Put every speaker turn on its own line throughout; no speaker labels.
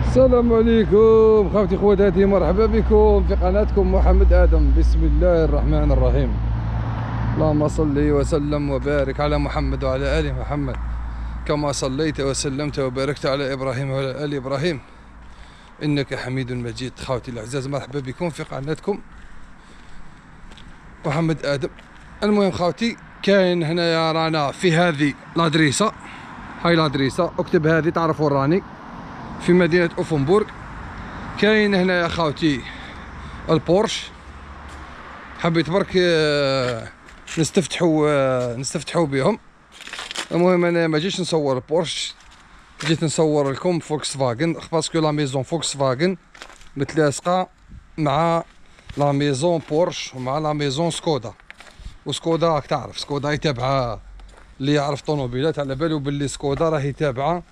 السلام عليكم خوتي خواتاتي، مرحبا بكم في قناتكم محمد آدم. بسم الله الرحمن الرحيم. اللهم صل وسلم وبارك على محمد وعلى آل محمد كما صليت وسلمت وباركت على إبراهيم وعلى آل إبراهيم إنك حميد مجيد. خوتي الأعزاء، مرحبا بكم في قناتكم محمد آدم. المهم خوتي، كاين هنايا رانا في هذه لادريسة، هاي لادريسة اكتب هذه تعرفوا راني في مدينة اوفنبورغ. كاين هنا يا خاوتي البورش، حبيت برك نستفتحوا بهم. المهم انا ما جيتش نصور البورش، جيت نصور لكم فولكس فاغن، باسكو لا ميزون فولكس فاغن متلاصقه مع لا ميزون بورش ومع لا ميزون سكودا. وسكودا راك تعرف سكودا تابعه، اللي يعرف طوموبيلات على بالو باللي سكودا راهي تابعه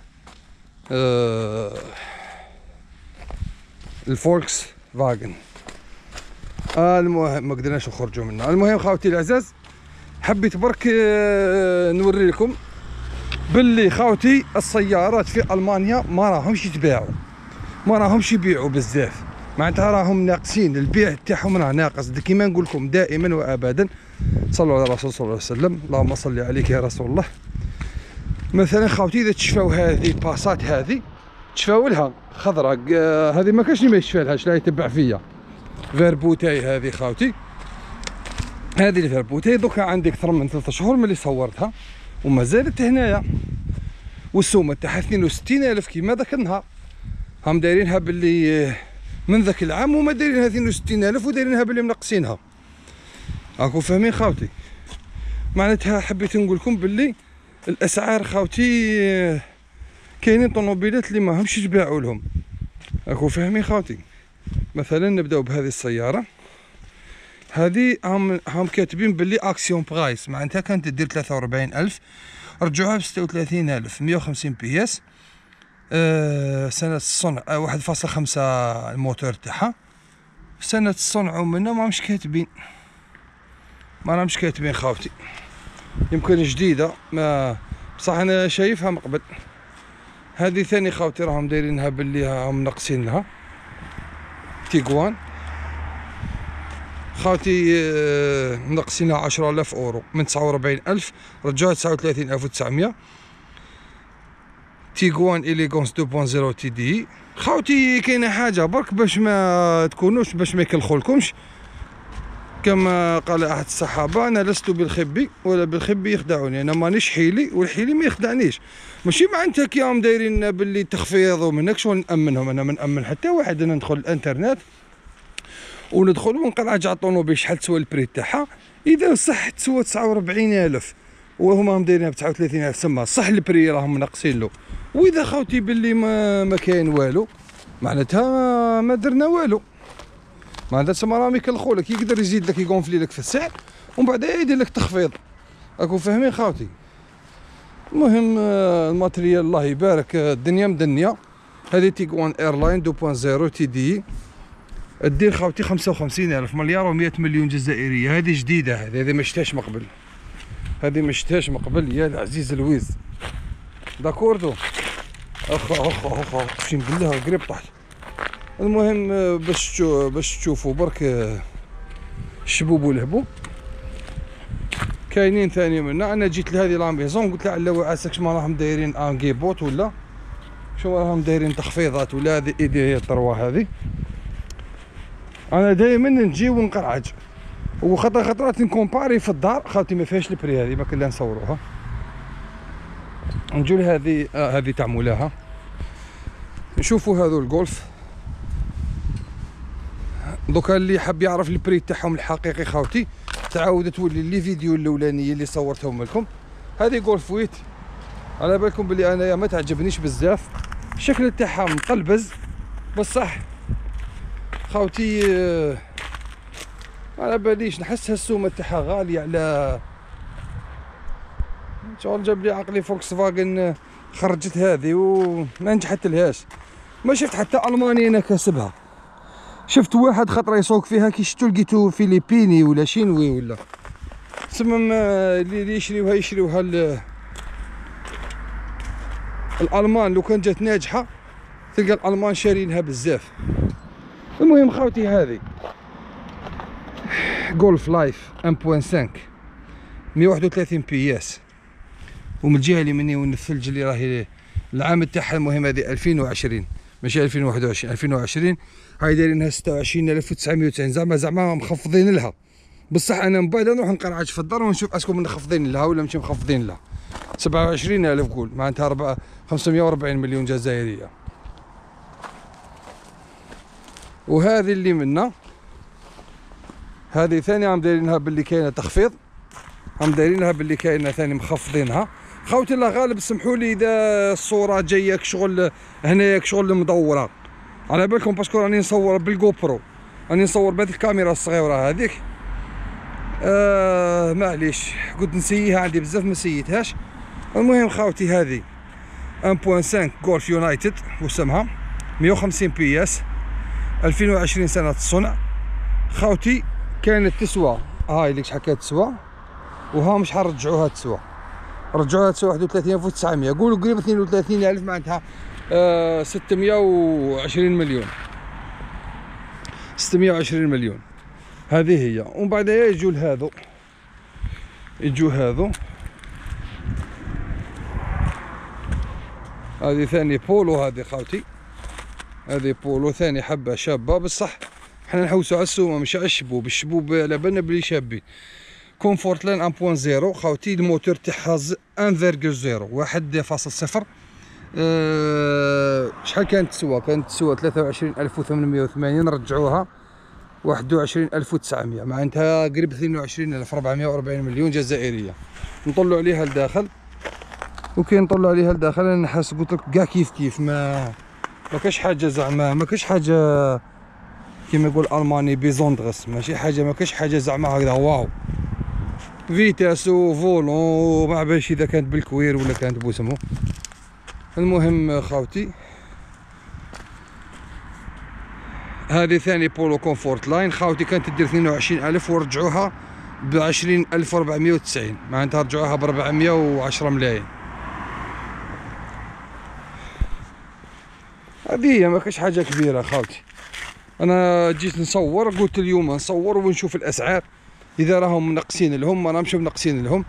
الفولكس فاغن. المهم ما قدرناش نخرجوا منها. المهم خاوتي العزاز، حبيت برك نوري لكم باللي خاوتي السيارات في المانيا ما راهمش يتباعوا، ما راهمش يبيعوا بزاف، معناتها راهم ناقصين، البيع تاعهم راه ناقص. كيما نقول لكم دائما وابدا، صلوا على الرسول صلى الله عليه وسلم، اللهم صل عليك يا رسول الله. مثلا خاوتي اذا تشفاو هذه الباسات، هذه تشفاو لها خضراء، هذه ما كاش اللي ما يشفى لهاش، لا يتبع فيا فيربوتاي هذه خاوتي، هذه الفيربوتاي دوكا عندي اكثر من 3 شهور ملي صورتها وما زالت هنايا، والسومه تاعها 62000 كيما ذاك النهار. هم دايرينها باللي من ذاك العام وما دايرينها 62000 ودايرينها باللي منقصينها. راكم فاهمين خاوتي؟ معناتها حبيت نقول لكم باللي الاسعار خاوتي كاينين طوموبيلات اللي ما همش يتباعوا لهم. راكم فاهمين خاوتي؟ مثلا نبداو بهذه السياره، هذه هم كاتبين باللي اكسيون برايس، معناتها كانت تدير 43000 رجعوها ب 36000، 150 بي اس، سنه الصنع 1.5 الموتور تاعها، سنه الصنع ومنها ما همش كاتبين، ما راهمش كاتبين خاوتي، يمكن جديده ما بصح انا شايفها من قبل. هذه ثاني خاوتي راهم دايرينها باللي هم ناقصين لها، تيغوان خاوتي ناقصين لها 10000 اورو، من 49000 رجعوها 39900. تيغوان إليغونس 2.0 تي دي خاوتي. كاينه حاجه برك باش ما تكونوش، باش ما يكلخولكمش، كما قال احد الصحابه: انا لست بالخبي ولا بالخبي يخدعني، انا مانيش حيلي والحيلي ما يخدعنيش. ماشي معناتها كيهم دايرين باللي تخفيض ومنك شغل نامنهم، انا ما نامن حتى واحد. انا ندخل الانترنت وندخل ونقراج على الطوموبيل شحال تسوى البري تاعها، اذا صح تسوى 49000 وهما هم دايرينها ب 39000، سما صح البري راهم ناقصين له. واذا خاوتي باللي ما كاين والو، معناتها ما درنا والو، معناتها تسمى راهم يكلخولك، يقدر يزيد لك يقونفلي لك في السعر ومن بعد يدير لك تخفيض. راكم فاهمين خاوتي؟ المهم الماتريال الله يبارك، الدنيا مدنيه. هذه تيغوان ايرلاين 2.0 تي دي الدير خاوتي 55000 مليار و100 مليون جزائريه. هذه جديده، هذه ما شفتهاش من قبل، هذه ما شفتهاش من قبل يا العزيز الويز. داكوردو اخ اقسم بالله قريب طاح. المهم باش تشوفوا برك الشبوب والهبوب. كاينين ثاني منا، انا جيت لهذه لاميزون قلت لها على وعاسك شما راهم دايرين انكيبوت ولا شو راهم دايرين تخفيضات ولا هذه ايدي هي الطروه هذه. انا دائما نجي ونقرعج، خطرات نكومباري في الدار خاوتي ما فيهاش البري، هذه ما كنا نصوروها. نجو لهذه هذه تاع مولاها، نشوفوا هذو الجولف. دوكا اللي حاب يعرف البري تاعهم الحقيقي خاوتي، تعاود تولي لي فيديو الاولانيه اللي صورتهم لكم. هذه جولف ويت، على بالكم بلي انايا ما تعجبنيش بزاف، الشكل تاعها مقلبز بصح خاوتي على باليش، نحسها السومه تاعها غاليه على شغل. جاب لي عقلي فولكس فاغن خرجت هذه وما نجحت لهاش. ما شفت حتى الماني انا كاسبها، شفت واحد خطره يسوق فيها كي شفتو لقيتو فيليبيني ولا شينوي ولا تسمى اللي يشريوها الالمان. لو كان جات ناجحه تلقى الالمان شارينها بزاف. المهم خاوتي هذه جولف لايف 1.5 131 بي اس، ومن الجهه اللي مني وين الثلج اللي راهي العام تاعها. المهم هذه 2020 ماشي 2021، 2020 هاي دايرينها 26990. زعما مخفضين لها. بصح انا من بعد نروح نقرعج في الدار ونشوف اسكو مخفضين لها ولا ماشي مخفضين لها. 27000 قول معناتها 540 مليون جزائريه. وهذه اللي منا هذه ثاني عم دايرينها باللي كاينه تخفيض، عم دايرينها باللي كاينه ثاني مخفضينها. خوتي الله غالب سمحوا لي اذا الصوره جايه شغل هنايا شغل مدوره، على بالكم باسكو راني نصور بالجو برو، راني نصور بهذيك الكاميرا الصغيره هذيك. معليش قلت نسييها عندي بزاف ما سيتهاش. المهم خاوتي هذه 1.5 جولف يونايتد وسمها 150 بي اس 2020 سنه الصنع. خاوتي كانت تسوى هاي اللي شحال كانت تسوى، وها مش حنرجعوها تسوى، رجعوها تسوى 31900 قولوا قريب 32000 معناتها 620 مليون 620 مليون. هذه هي. ومن بعدها يجوا لهذو هذه ثاني بولو. هذه خاوتي هذه بولو ثاني حبه شابه، بصح حنا نحوسوا على السومه مش على الشبوب. الشبوب على بالنا بلي شابين. كومفورت لاين 1.0 خاوتي الموتور تاعها 1.0 1.0. شحال كانت تسوى؟ كانت تسوى 23880 رجعوها 21900 معناتها قريب 22000 440 مليون جزائريه. نطلوا عليها لداخل، وكي نطلوا عليها لداخل انا نحس قلت لك كاع كيف ما كاش حاجه زعما ما كاش حاجه كيما يقول الماني بيزوندغس، ماشي حاجه ما كاش حاجه زعما هكذا واو. فيتاس وفولون ما باش اذا كانت بالكوير ولا كانت بوسمو. المهم خاوتي هذه ثاني بولو كومفورت لاين خاوتي كانت تدير 22000 ورجعوها ب 20490 معناتها رجعوها ب 410 ملايين. هذه هي ما كاش حاجه كبيره خاوتي. انا جيت نصور قلت اليوم نصور ونشوف الاسعار اذا راهم منقصين لهم ما راهمش منقصين لهم.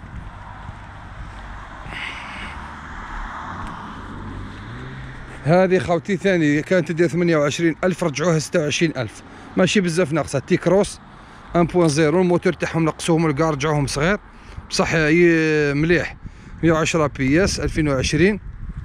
هذه خاوتي ثاني كانت تدير 28000 رجعوها 26000 ماشي بزاف ناقصه. تي كروس 1.0 الموتور تاعهم نقصوهم الكاع رجعوهم صغير بصح مليح 110 بي اس 2020.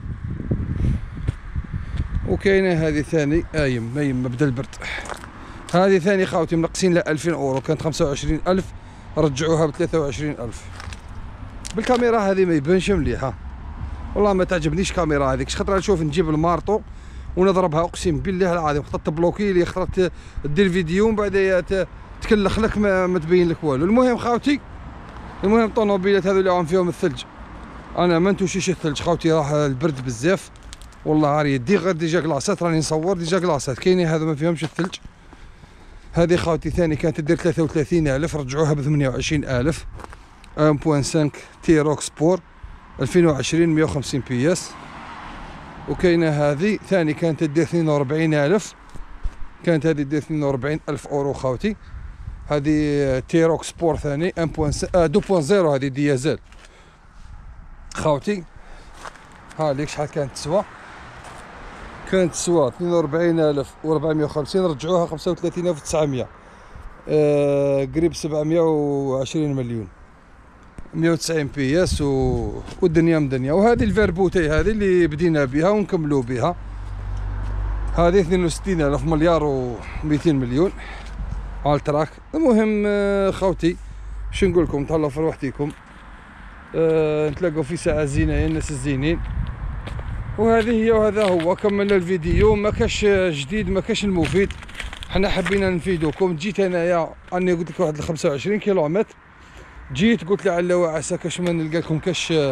وكاينه هذه ثاني ما بدا البرد. هذه ثاني خاوتي منقصين لها 2000 اورو كانت 25000 رجعوها ب 23000. بالكاميرا هذه ما يبانش مليحه والله ما تعجبنيش كاميرا هذيك. خاطر نشوف نجيب المارطو ونضربها اقسم بالله العظيم خاطر تبلوكي لي خاطر دير فيديو ومن بعد تكلخ لك ما تبين لك والو. المهم خاوتي الطوموبيلات هذو اللي راهم فيهم الثلج انا ما نتوشيش الثلج خاوتي راه البرد بزاف والله عاري يدي غير ديجا كلاصات راني نصور ديجا كلاصات كاينين هذو ما فيهمش الثلج. هذه خاوتي ثاني كانت تدير 33000 رجعوها ب 28000 1.5 تي روك سبور 2020 150 بي اس. وكاينه هذه ثاني كانت تدير 42000 كانت هذه تدير 42000 اورو خاوتي. هذه تي روك سبور ثاني 2.0 هذه ديازل خاوتي. هذيك شحال كانت تسوى؟ كانت تسوى 42450 رجعوها 35900 قريب 720 مليون 190 بي اس والدنيا مدنيا. وهذه الفيربوتي هذه اللي بدينا بها ونكملوا بها هذه 62000 مليار و200 مليون على التراك. المهم خوتي شو نقول لكم تهلاو في روحتكم نتلاقوا في ساعه زينه يا الناس الزينين. وهذه هي وهذا هو كملنا الفيديو ما كاش جديد ما كاش المفيد. حنا حبينا نفيدوكم. جيت انايا راني قلت لك واحد 25 كيلومتر جيت قلت لعل وعسى كاش ما نلقى لكم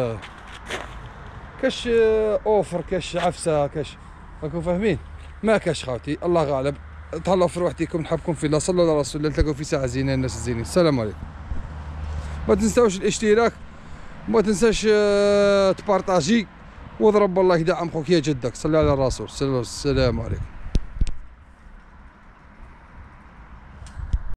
كاش اوفر كاش عفسه كاش راكم فاهمين. ما كاش خاوتي الله غالب. تهلاو في روحتكم نحبكم في الله صلوا على رسول الله. نتلاقوا في ساعه زينه الناس الزينين. السلام عليكم. ما تنساوش الاشتراك ما تنساش تبارطاجي واضرب الله يدعم خوك يا جدك. صلى على الرسول. السلام عليكم.